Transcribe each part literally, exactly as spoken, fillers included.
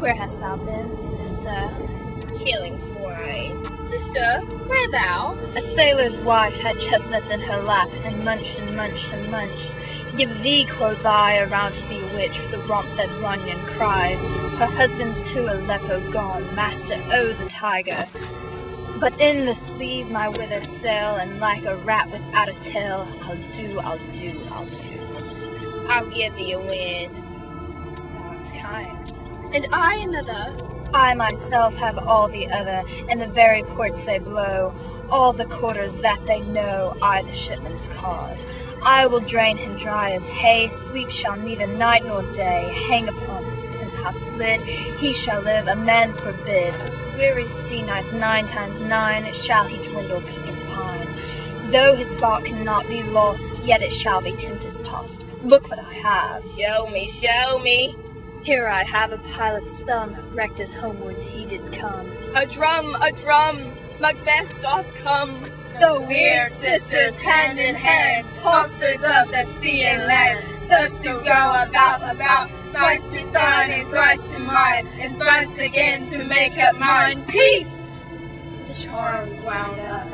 Where hast thou been, sister? Killing swine. Sister, where thou? A sailor's wife had chestnuts in her lap, and munched and munched and munched. Give thee, quoth I, around to bewitch, with the romp-fed Runyon cries. Her husband's to Aleppo gone, master o' the tiger. But in the sleeve my wither sail, and like a rat without a tail, I'll do, I'll do, I'll do. I'll give thee a wind. Thou art kind. And I another. I myself have all the other, and the very ports they blow, all the quarters that they know, I the shipman's card. I will drain him dry as hay, sleep shall neither night nor day, hang upon his penthouse lid, he shall live, a man forbid. Weary sea nights nine times nine, shall he dwindle peak and pine. Though his bark cannot be lost, yet it shall be tempest tossed. Look what I have. Show me, show me. Here I have a pilot's thumb, wrecked as homeward he did come. A drum, a drum, Macbeth doth come. Though We're sisters hand in hand, posters of the sea and land, thus to go about, about, thrice to thine and thrice to mine, and thrice again to make up mine. Peace! the charms wound up.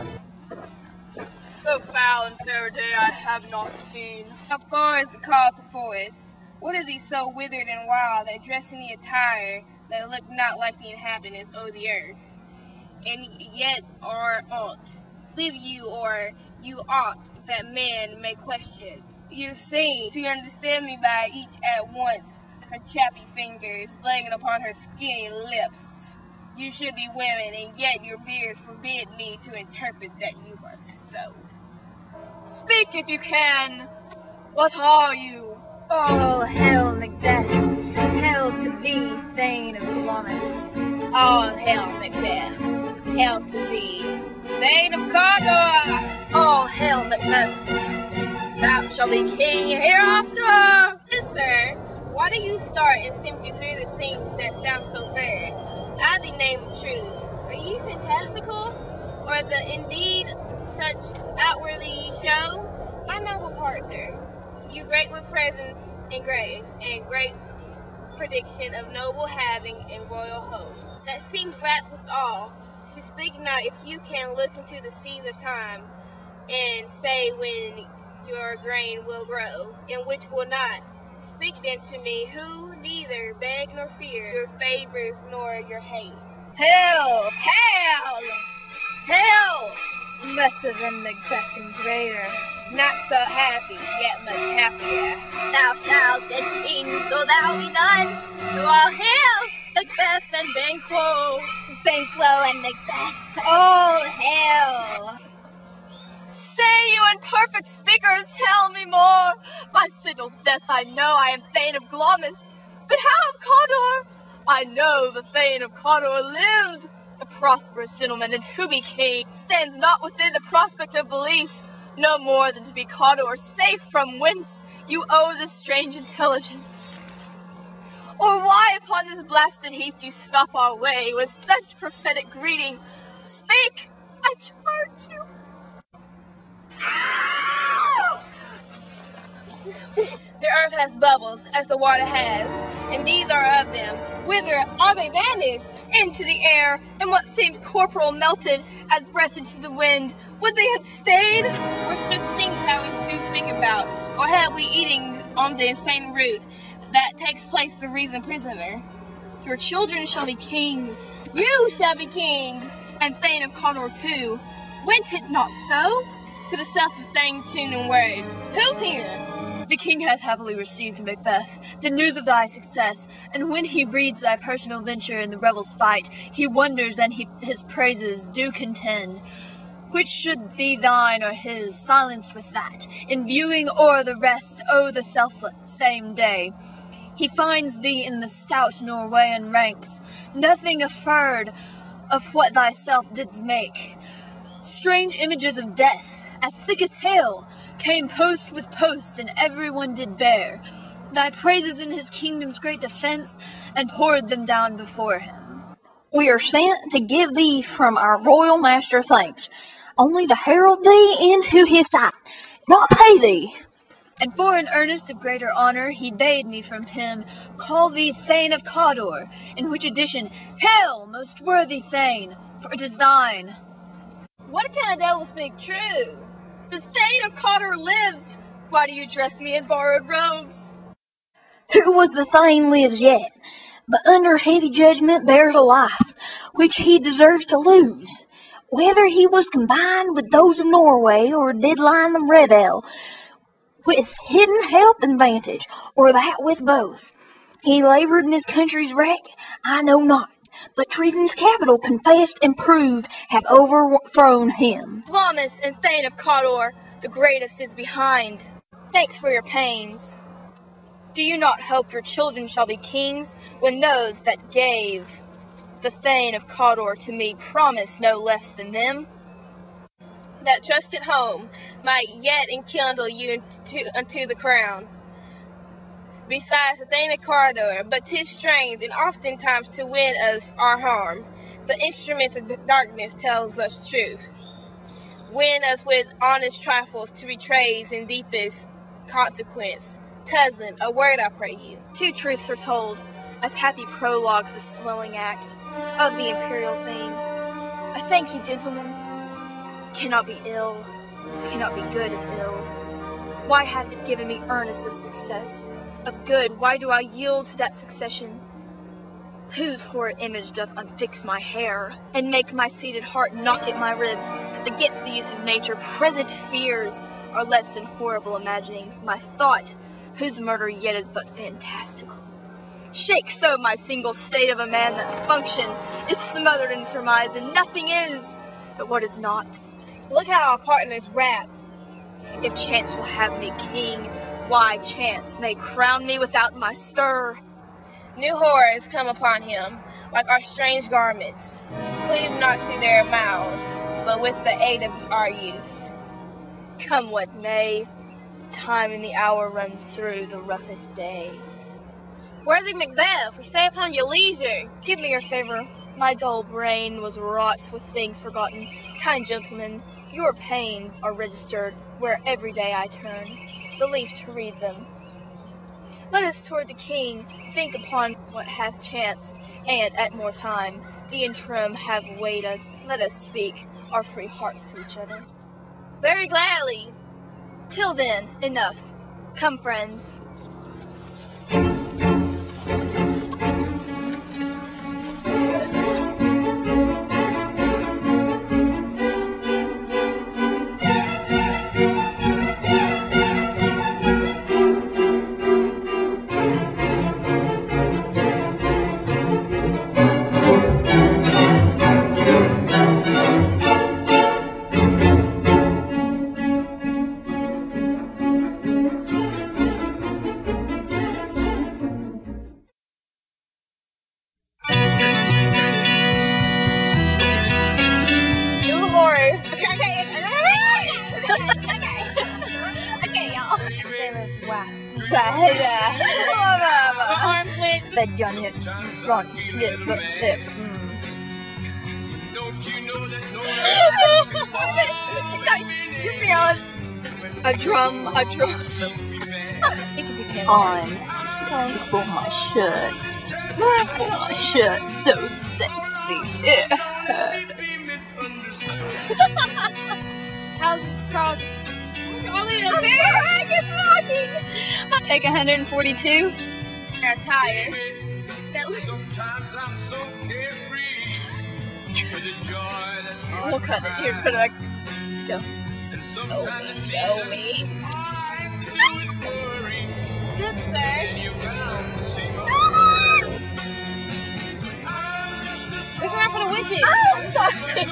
So foul and fair a day I have not seen. How far is the call to forest? What are these so withered and wild that dress in the attire that look not like the inhabitants of the earth, and yet are aught? Live you, or you ought, that man may question. You seem to understand me by each at once, her chappy fingers laying upon her skinny lips. You should be women, and yet your beards forbid me to interpret that you are so. Speak if you can. What are you? All hail Macbeth, hail to thee, Thane of Glamis. All hail Macbeth, hail to thee, Thane of Cawdor. All hail Macbeth, Thou shalt be king hereafter. Yes, sir. Why do you start and seem to fear the things that sound so fair? I the name of truth. Are you fantastical, or the indeed such outwardly show? My noble partner, you great with presence and grace, and great prediction of noble having and royal hope, that seems wrapped with all. So speak not if you can look into the seas of time, and say when your grain will grow, and which will not. Speak then to me, who neither beg nor fear your favors nor your hate. hail, Hail! Hail! lesser than Macbeth and greater. Not so happy, yet much happier. Thou shalt get kings, though thou be none. So all hail Macbeth and Banquo, Banquo and Macbeth, all hail. Stay, you imperfect speakers, tell me more. My signal's death I know, I am Thane of Glamis. But how of Cawdor? I know the Thane of Cawdor lives, a prosperous gentleman, and to be king stands not within the prospect of belief, no more than to be Cawdor, safe from whence you owe this strange intelligence. Or why upon this blasted heath you stop our way with such prophetic greeting? Speak, I charge you. The earth has bubbles, as the water has, and these are of them. Whither are they vanished? Into the air, and what seemed corporal melted as breath into the wind. Would they had stayed? Or such things how we do speak about, or had we eating on the insane root that takes place the reason prisoner? Your children shall be kings. You shall be king, and Thane of Cawdor too. Went it not so? To the self of Thane tune and words. Who's here? The king hath happily received, Macbeth, the news of thy success, and when he reads thy personal venture in the rebels' fight, he wonders and he, his praises do contend. Which should be thine or his, silenced with that, in viewing o'er the rest o' the selfless same day. He finds thee in the stout Norwegian ranks, nothing afeard of what thyself didst make. Strange images of death, as thick as hail, came post with post, and every one did bear thy praises in his kingdom's great defense, and poured them down before him. We are sent to give thee from our royal master thanks, only to herald thee into his sight, not pay thee. And for an earnest of greater honour, he bade me from him call thee Thane of Cawdor, in which addition, hail, most worthy Thane, for it is thine. What kind of devil speak true? The Thane of Cawdor lives. Why do you dress me in borrowed robes? Who was the Thane lives yet, but under heavy judgment bears a life, which he deserves to lose. Whether he was combined with those of Norway, or did line them rebel, with hidden help and vantage, or that with both. He laboured in his country's wreck, I know not, but treason's capital confessed and proved have overthrown him. Glamis and Thane of Cawdor, the greatest is behind. Thanks for your pains. Do you not hope your children shall be kings, when those that gave the Thane of Cawdor to me promise no less than them? That trusted home might yet enkindle you unto, unto the crown. Besides the Thane of Cawdor, but 'tis strange, and oftentimes to win us our harm. The instruments of darkness tells us truth. Win us with honest trifles to betrays in deepest consequence. Cousin, a word I pray you. Two truths are told, as happy prologues the swelling act of the imperial theme. I thank you, gentlemen. Cannot be ill, cannot be good if ill. Why hath it given me earnest of success? Of good, why do I yield to that succession? Whose horrid image doth unfix my hair, and make my seated heart knock at my ribs? Against the use of nature, present fears are less than horrible imaginings. My thought, whose murder yet is but fantastical. Shake so my single state of a man that function is smothered in surmise, and nothing is but what is not. Look how our partner is wrapped. If chance will have me king, why chance may crown me without my stir. New horrors come upon him, like our strange garments. Cleave not to their mouths, but with the aid of our use. Come what may, time and the hour runs through the roughest day. Worthy Macbeth, we stay upon your leisure. Give me your favor. My dull brain was wrought with things forgotten. Kind gentlemen, your pains are registered where every day I turn, the leaf to read them. Let us toward the king think upon what hath chanced, and at more time, the interim have weighed us. Let us speak our free hearts to each other. Very gladly. Till then, enough. Come, friends. A drum, a drum. On. Just pull my shirt. Just pull my shirt. So sexy. How's the crowd? I'll take one hundred forty-two. They're tired. That We'll cut it. Here, put it back. Go. Show me, show me. Good, sir. Look around for the witches. I'm sorry.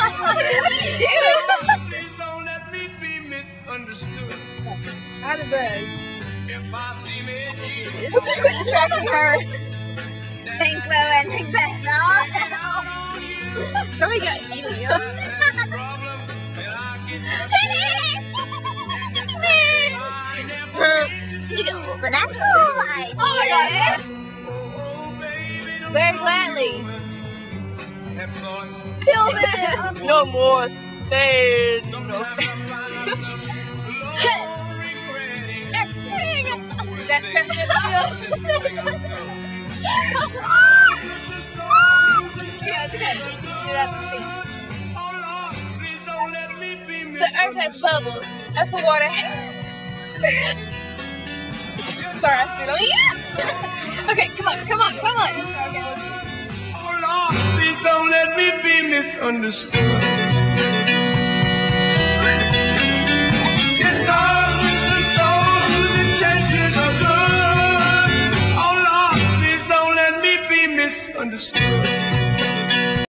Please don't let me be misunderstood. Out of bed. If I see me, This is quit distracting her. Thank you and Macbeth. Somebody got helium. You can open that light. Oh my god. Very gladly. Till then. No more Thane. No. Cut. chestnut fields. Yeah, it's okay. Do that thing. The earth has bubbles. That's the water. Sorry, I spit on you. Okay, come on, come on, come on. Okay, Oh Lord, please don't let me be misunderstood. Yes, I wish the soul whose intentions are good. Oh Lord, please don't let me be misunderstood.